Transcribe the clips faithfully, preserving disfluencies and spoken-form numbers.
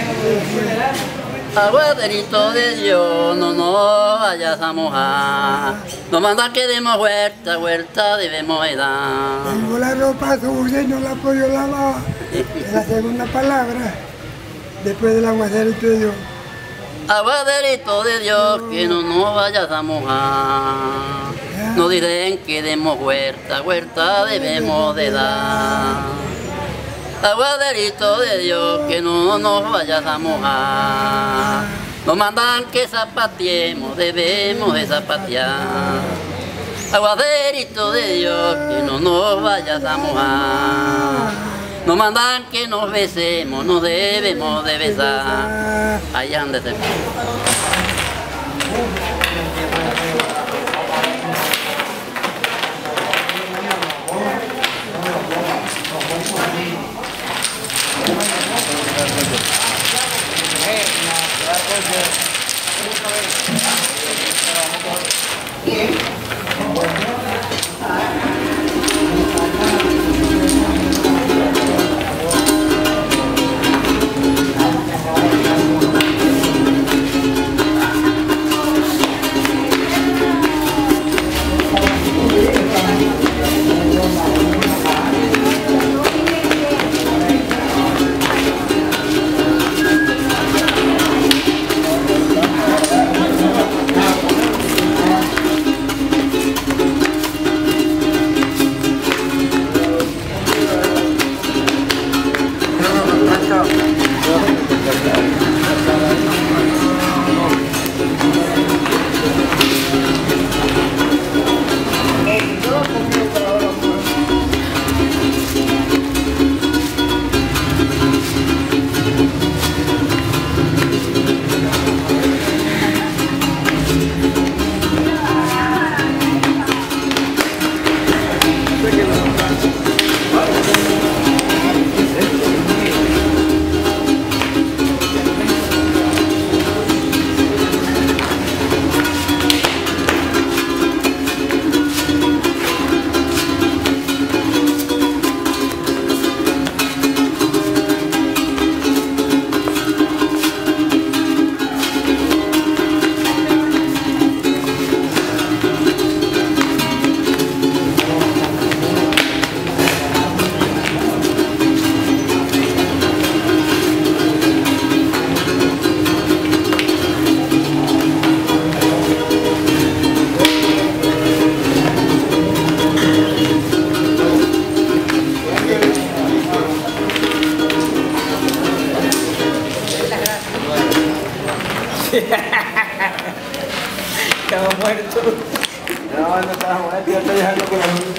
Aguaderito de Dios, no nos vayas a mojar. No manda que demos vuelta, vuelta debemos dar. Tengo la ropa sucia y no la puedo lavar. Es la segunda palabra, después del aguaderito de Dios. Aguaderito de Dios, que no nos vayas a mojar. No dicen que demos vuelta, vuelta debemos de dar. Aguaderito de Dios, que no nos vayas a mojar. Nos mandan que zapateemos, debemos de zapatear. Aguaderito de Dios, que no nos vayas a mojar. Nos mandan que nos besemos, nos debemos de besar. Allá ande se Estaba muerto. No, no estaba muerto, ya estoy dejando con la luz.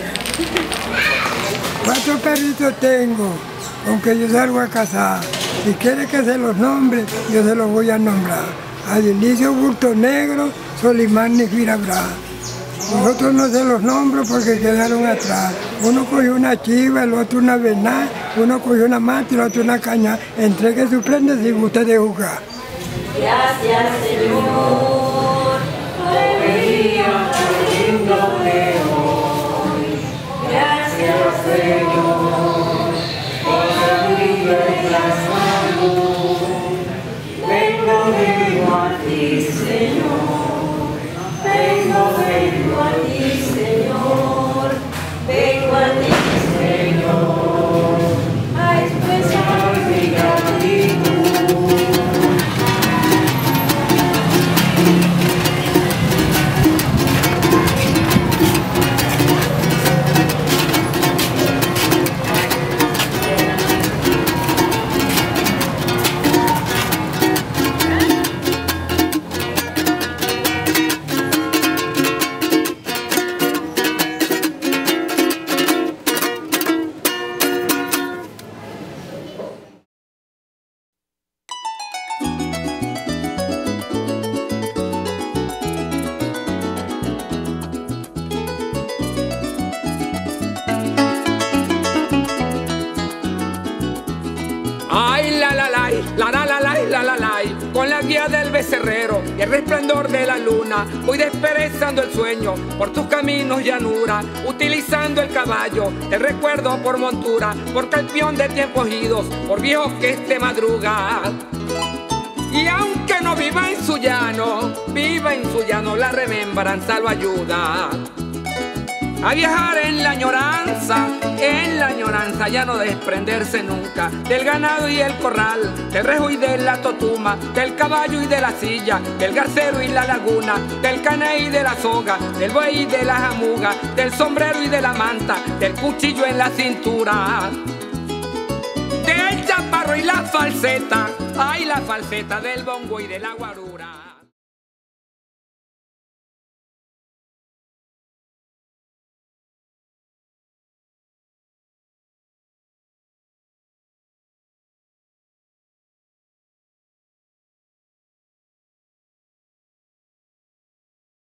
Cuatro perritos tengo, aunque yo salgo a cazar. Si quiere que se los nombre, yo se los voy a nombrar. A Dionisio Bulto Negro, Solimán y Firabra. Nosotros no se los nombro porque quedaron atrás. Uno cogió una chiva, el otro una venada, uno cogió una mata y el otro una caña. Entregue su prenda si gusta de jugar. Gracias, Señor, por el día tan lindo de hoy. Gracias, Señor, por la vida y la salud. Vengo, vengo a ti, Señor. Vengo, vengo a ti, Señor. Vengo a ti, Señor, a expresar mi gratitud. Ay, la la la, la la la la, la la la, con la guía del becerrero y el resplandor de la luna, voy desperezando el sueño por tus caminos llanura, utilizando el caballo, el recuerdo por montura, por campeón de tiempos idos, por viejos que este madruga. lleva en su llano la remembranza lo ayuda a viajar en la añoranza, en la añoranza ya no desprenderse nunca del ganado y el corral, del rejo y de la totuma, del caballo y de la silla, del garcero y la laguna, del caney y de la soga, del buey y de la jamuga, del sombrero y de la manta, del cuchillo en la cintura, del chaparro y la falseta, ay la falseta del bongo y de la guarura.